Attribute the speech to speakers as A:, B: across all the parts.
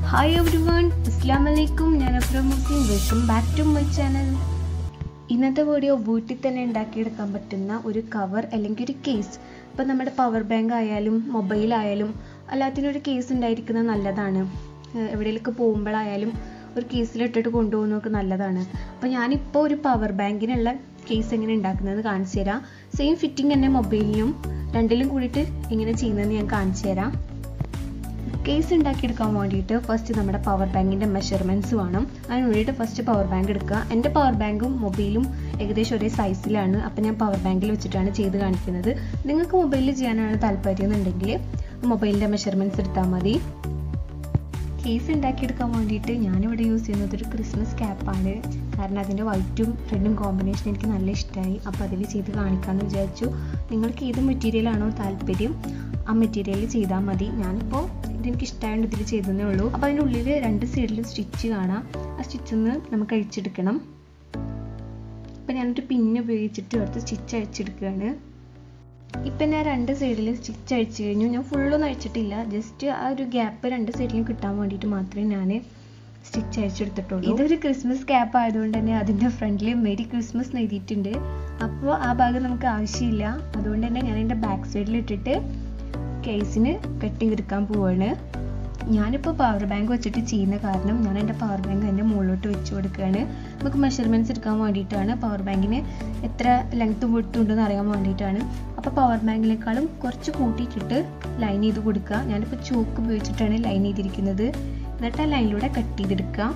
A: Hi everyone, Assalamualaikum. Welcome back to my channel. ഇന്നത്തെ video വീട്ടിൽ തന്നെ ഉണ്ടാക്കിയെടുക്കാൻ പറ്റുന്ന ഒരു കവർ അല്ലെങ്കിൽ ഒരു കേസ്. ഇപ്പോൾ നമ്മുടെ പവർ ബാങ്ക് ആയാലും മൊബൈൽ ആയാലും എല്ലാത്തിനും ഒരു കേസ് ഉണ്ടായിരിക്കുന്നത് നല്ലതാണ്. എവിടെയെങ്കിലും പോകുമ്പോഴായാലും ഒരു കേസിൽ ഇട്ടിട്ട് കൊണ്ടുപോകുന്നതൊക്കെ നല്ലതാണ്. അപ്പോൾ ഞാനിപ്പോൾ ഒരു പവർ ബാങ്കിനുള്ള കേസ് എങ്ങനെ ഉണ്ടാക്കുന്നത് കാണിച്ചു തരാം. സെയിം ഫിറ്റിംഗ് തന്നെ മൊബൈലിനും രണ്ടിലും കൂടിയിട്ട് എങ്ങനെ ചെയ്യുന്നതെന്ന് ഞാൻ കാണിച്ചു തരാം. കേസ് ഉണ്ടാക്കിയെടുക്കാൻ വേണ്ടിയിട്ട് ഫസ്റ്റ് നമ്മുടെ പവർ ബാങ്കിൻ്റെ മെഷർമെൻറ്റ്സ് വേണം. അതിന് വേണ്ടിയിട്ട് ഫസ്റ്റ് പവർ ബാങ്ക് എടുക്കുക. എൻ്റെ പവർ ബാങ്കും മൊബൈലും ഏകദേശം ഒരേ സൈസിലാണ്. അപ്പോൾ ഞാൻ പവർ ബാങ്കിൽ വെച്ചിട്ടാണ് ചെയ്ത് കാണിക്കുന്നത്. നിങ്ങൾക്ക് മൊബൈലിൽ ചെയ്യാനാണ് താല്പര്യം എന്നുണ്ടെങ്കിൽ മൊബൈലിൻ്റെ മെഷർമെൻറ്റ്സ് എടുത്താൽ മതി. കേസ് ഉണ്ടാക്കിയെടുക്കാൻ വേണ്ടിയിട്ട് ഞാനിവിടെ യൂസ് ചെയ്യുന്നത് ഒരു ക്രിസ്മസ് ക്യാപ്പാണ്. കാരണം അതിൻ്റെ വൈറ്റും റെഡും കോമ്പിനേഷൻ എനിക്ക് നല്ല ഇഷ്ടമായി. അപ്പോൾ അതിൽ ചെയ്ത് കാണിക്കാമെന്ന് വിചാരിച്ചു. നിങ്ങൾക്ക് ഏത് മെറ്റീരിയലാണോ താല്പര്യം ആ മെറ്റീരിയൽ ചെയ്താൽ മതി. ഞാനിപ്പോൾ ഇതെനിക്ക് ഇഷ്ടമായതുകൊണ്ട് ഇതിൽ ചെയ്തതേ ഉള്ളൂ. അപ്പോൾ അതിൻ്റെ ഉള്ളിൽ രണ്ട് സൈഡിലും സ്റ്റിച്ച് കാണാം. ആ സ്റ്റിച്ചിൽ നിന്ന് നമുക്ക് അഴിച്ചെടുക്കണം. അപ്പോൾ ഞാനൊരു പിന്ന് ഉപയോഗിച്ചിട്ട് അടുത്ത് സ്റ്റിച്ച് അഴിച്ചെടുക്കുകയാണ്. ഇപ്പം ഞാൻ രണ്ട് സൈഡിൽ സ്റ്റിച്ച് അഴിച്ചു കഴിഞ്ഞു. ഞാൻ ഫുള്ളൊന്നും അഴിച്ചിട്ടില്ല. ജസ്റ്റ് ആ ഒരു ഗ്യാപ്പ് രണ്ട് സൈഡിലും കിട്ടാൻ വേണ്ടിയിട്ട് മാത്രമേ ഞാൻ സ്റ്റിച്ച് അഴിച്ചെടുത്തിട്ടുള്ളൂ. ഇതൊരു ക്രിസ്മസ് ക്യാപ്പ് ആയതുകൊണ്ട് തന്നെ അതിൻ്റെ ഫ്രണ്ടിൽ മെരി ക്രിസ്മസ് എഴുതിയിട്ടുണ്ട്. അപ്പോൾ ആ ഭാഗം നമുക്ക് ആവശ്യമില്ല. അതുകൊണ്ട് തന്നെ ഞാൻ എൻ്റെ ബാക്ക് സൈഡിൽ ഇട്ടിട്ട് കേസിന് കട്ട് ചെയ്തെടുക്കാൻ പോവാണ്. ഞാനിപ്പോൾ പവർ ബാങ്ക് വെച്ചിട്ട് ചെയ്യുന്ന കാരണം ഞാൻ എൻ്റെ പവർ ബാങ്ക് എൻ്റെ മുകളിലോട്ട് വെച്ച് കൊടുക്കുകയാണ്. നമുക്ക് മെഷർമെൻറ്റ്സ് എടുക്കാൻ വേണ്ടിയിട്ടാണ്. പവർ ബാങ്കിന് എത്ര ലെങ്ത്തും വിഡ്ത്തും ഉണ്ടെന്ന് അറിയാൻ വേണ്ടിയിട്ടാണ്. അപ്പോൾ പവർ ബാങ്കിനേക്കാളും കുറച്ച് കൂട്ടിയിട്ടിട്ട് ലൈൻ ചെയ്ത് കൊടുക്കുക. ഞാനിപ്പോൾ ചോക്ക് ഉപയോഗിച്ചിട്ടാണ് ലൈൻ ചെയ്തിരിക്കുന്നത്. എന്നിട്ട് ആ ലൈനിലൂടെ കട്ട് ചെയ്തെടുക്കുക.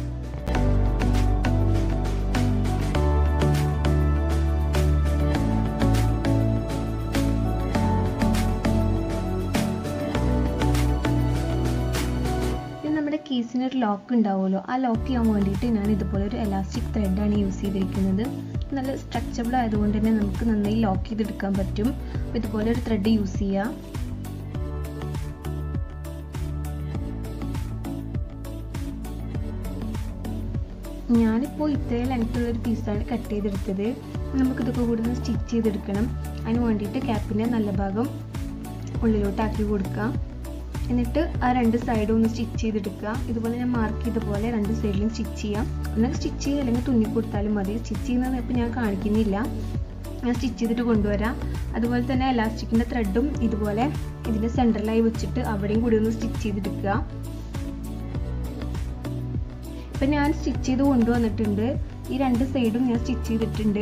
A: കേസിന് ഒരു ലോക്ക് ഉണ്ടാവുമല്ലോ, ആ ലോക്ക് ചെയ്യാൻ വേണ്ടിയിട്ട് ഞാൻ ഇതുപോലെ ഒരു എലാസ്റ്റിക് ത്രെഡാണ് യൂസ് ചെയ്തിരിക്കുന്നത്. നല്ല സ്ട്രെച്ചബിൾ ആയതുകൊണ്ട് തന്നെ നമുക്ക് നന്നായി ലോക്ക് ചെയ്തെടുക്കാൻ പറ്റും. അപ്പോൾ ഇതുപോലെ ഒരു ത്രെഡ് യൂസ് ചെയ്യുക. ഞാനിപ്പോൾ ഇത്രയും ലെങ്ത്തുള്ളൊരു പീസാണ് കട്ട് ചെയ്തെടുത്തത്. നമുക്കിതൊക്കെ കൂടി ഒന്ന് സ്റ്റിച്ച് ചെയ്തെടുക്കണം. അതിന് വേണ്ടിയിട്ട് ക്യാപ്പിൻ്റെ നല്ല ഭാഗം ഉള്ളിലോട്ടാക്കി കൊടുക്കാം. എന്നിട്ട് ആ രണ്ട് സൈഡും ഒന്ന് സ്റ്റിച്ച് ചെയ്തെടുക്കുക. ഇതുപോലെ ഞാൻ മാർക്ക് ചെയ്ത പോലെ രണ്ട് സൈഡിലും സ്റ്റിച്ച് ചെയ്യാം. ഒന്നെങ്കിൽ സ്റ്റിച്ച് ചെയ്യുക അല്ലെങ്കിൽ തുന്നി കൊടുത്താലും മതി. സ്റ്റിച്ച് ചെയ്യുന്നത് ഇപ്പോൾ ഞാൻ കാണിക്കുന്നില്ല, ഞാൻ സ്റ്റിച്ച് ചെയ്തിട്ട് കൊണ്ടുവരാം. അതുപോലെ തന്നെ എലാസ്റ്റിക്കിൻ്റെ ത്രെഡും ഇതുപോലെ ഇതിൻ്റെ സെൻറ്ററിലായി വെച്ചിട്ട് അവിടെയും കൂടി ഒന്ന് സ്റ്റിച്ച് ചെയ്തെടുക്കുക. ഇപ്പം ഞാൻ സ്റ്റിച്ച് ചെയ്ത് കൊണ്ടുവന്നിട്ടുണ്ട്. ഈ രണ്ട് സൈഡും ഞാൻ സ്റ്റിച്ച് ചെയ്തിട്ടുണ്ട്.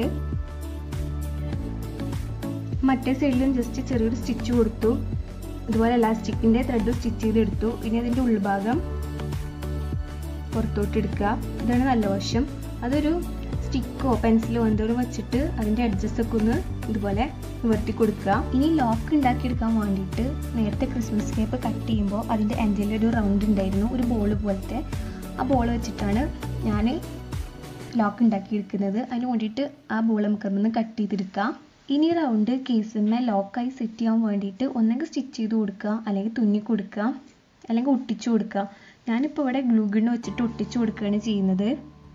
A: മറ്റേ സൈഡിലും ജസ്റ്റ് ചെറിയൊരു സ്റ്റിച്ച് കൊടുത്തു. ഇതുപോലെ എലാസ്റ്റിക്കിൻ്റെ ത്രെഡ് സ്റ്റിച്ച് ചെയ്തെടുത്തു. ഇനി അതിൻ്റെ ഉൾഭാഗം പുറത്തോട്ട് എടുക്കുക. ഇതാണ് നല്ല വശം. അതൊരു സ്റ്റിക്കോ പെൻസിലോ എന്തെങ്കിലും വെച്ചിട്ട് അതിൻ്റെ അഡ്ജസ്റ്റ് ഒക്കെ ഒന്ന് ഇതുപോലെ നിവർത്തി കൊടുക്കുക. ഇനി ലോക്ക് ഉണ്ടാക്കിയെടുക്കാൻ വേണ്ടിയിട്ട് നേരത്തെ ക്രിസ്മസ് കേപ്പ് കട്ട് ചെയ്യുമ്പോൾ അതിൻ്റെ എൻഡിൽ ഒരു റൗണ്ട് ഉണ്ടായിരുന്നു, ഒരു ബോൾ പോലത്തെ. ആ ബോൾ വെച്ചിട്ടാണ് ഞാൻ ലോക്ക് ഉണ്ടാക്കിയെടുക്കുന്നത്. അതിന് വേണ്ടിയിട്ട് ആ ബോൾ നമുക്കൊന്ന് കട്ട് ചെയ്തെടുക്കാം. ഇനി റൗണ്ട് കേസിന്മേൽ ലോക്കായി സെറ്റ് ചെയ്യാൻ വേണ്ടിയിട്ട് ഒന്നെങ്കിൽ സ്റ്റിച്ച് ചെയ്ത് കൊടുക്കുക, അല്ലെങ്കിൽ തുന്നി കൊടുക്കുക, അല്ലെങ്കിൽ ഒട്ടിച്ചു കൊടുക്കുക. ഞാനിപ്പോൾ ഇവിടെ ഗ്ലൂ ഗൺ വെച്ചിട്ട് ഒട്ടിച്ചു കൊടുക്കുകയാണ് ചെയ്യുന്നത്.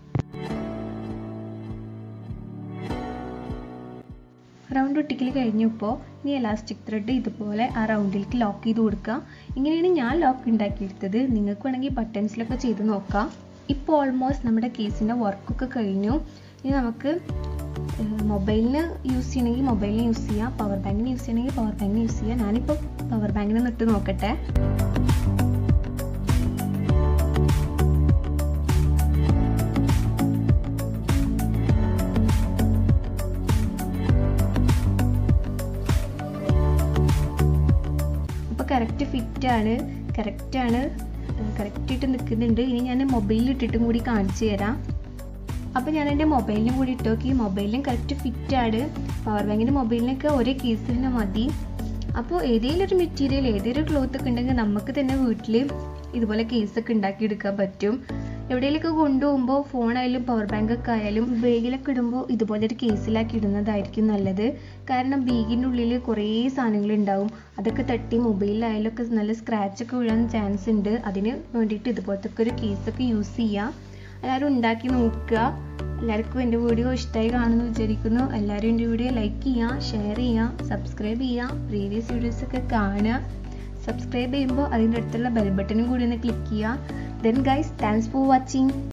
A: റൗണ്ട് ഒട്ടിക്കൽ കഴിഞ്ഞപ്പോൾ ഇനി എലാസ്റ്റിക് ത്രെഡ് ഇതുപോലെ ആ റൗണ്ടിലേക്ക് ലോക്ക് ചെയ്ത് കൊടുക്കുക. ഇങ്ങനെയാണ് ഞാൻ ലോക്ക് ഉണ്ടാക്കിയെടുത്തത്. നിങ്ങൾക്ക് വേണമെങ്കിൽ ബട്ടൺസിലൊക്കെ ചെയ്ത് നോക്കാം. ഇപ്പോൾ ഓൾമോസ്റ്റ് നമ്മുടെ കേസിൻ്റെ വർക്കൊക്കെ കഴിഞ്ഞു. ഇനി നമുക്ക് മൊബൈലിന് യൂസ് ചെയ്യണമെങ്കിൽ മൊബൈലിന് യൂസ് ചെയ്യാം, പവർ ബാങ്കിന് യൂസ് ചെയ്യണമെങ്കിൽ പവർ ബാങ്കിന് യൂസ് ചെയ്യാം. ഞാനിപ്പോൾ പവർ ബാങ്കിന് ഇട്ട് നോക്കട്ടെ. അപ്പോൾ കറക്റ്റ് ഫിറ്റാണ്, കറക്റ്റായിട്ട് നിൽക്കുന്നുണ്ട്. ഇനി ഞാൻ മൊബൈലിൽ ഇട്ടിട്ടും കൂടി കാണിച്ചു തരാം. അപ്പോൾ ഞാൻ എൻ്റെ മൊബൈലിനും കൂടി ഇട്ട് നോക്കി. മൊബൈലിനും കറക്റ്റ് ഫിറ്റാണ്. പവർ ബാങ്കിൻ്റെ മൊബൈലിനൊക്കെ ഒരേ കേസ് തന്നെ മതി. അപ്പോൾ ഏതെങ്കിലും ഒരു മെറ്റീരിയൽ ഏതെങ്കിലും ക്ലോത്ത് ഒക്കെ ഉണ്ടെങ്കിൽ നമുക്ക് തന്നെ വീട്ടിൽ ഇതുപോലെ കേസൊക്കെ ഉണ്ടാക്കിയെടുക്കാൻ പറ്റും. എവിടെയെങ്കിലൊക്കെ കൊണ്ടുപോകുമ്പോൾ ഫോണായാലും പവർ ബാങ്കൊക്കെ ആയാലും ബാഗിലൊക്കെ ഇടുമ്പോൾ ഇതുപോലെ ഒരു കേസിലാക്കി ഇടുന്നതായിരിക്കും നല്ലത്. കാരണം ബാഗിൻ്റെ ഉള്ളിൽ കുറേ സാധനങ്ങളുണ്ടാവും. അതൊക്കെ തട്ടി മൊബൈലിലായാലും ഒക്കെ നല്ല സ്ക്രാച്ചൊക്കെ വീഴാൻ ചാൻസ് ഉണ്ട്. അതിന് വേണ്ടിയിട്ട് ഇതുപോലത്തെ ഒരു കേസൊക്കെ യൂസ് ചെയ്യുക. എല്ലാവരും ഉണ്ടാക്കി നോക്കുക. എല്ലാവർക്കും എൻ്റെ വീഡിയോ ഇഷ്ടമായി കാണുമെന്ന് വിചാരിക്കുന്നു. എല്ലാവരും എൻ്റെ വീഡിയോ ലൈക്ക് ചെയ്യുക, ഷെയർ ചെയ്യുക, സബ്സ്ക്രൈബ് ചെയ്യുക, പ്രീവിയസ് വീഡിയോസൊക്കെ കാണുക. സബ്സ്ക്രൈബ് ചെയ്യുമ്പോൾ അതിൻ്റെ അടുത്തുള്ള ബെൽ ബട്ടണും കൂടി ഒന്ന് ക്ലിക്ക് ചെയ്യുക. Then guys, thanks for watching.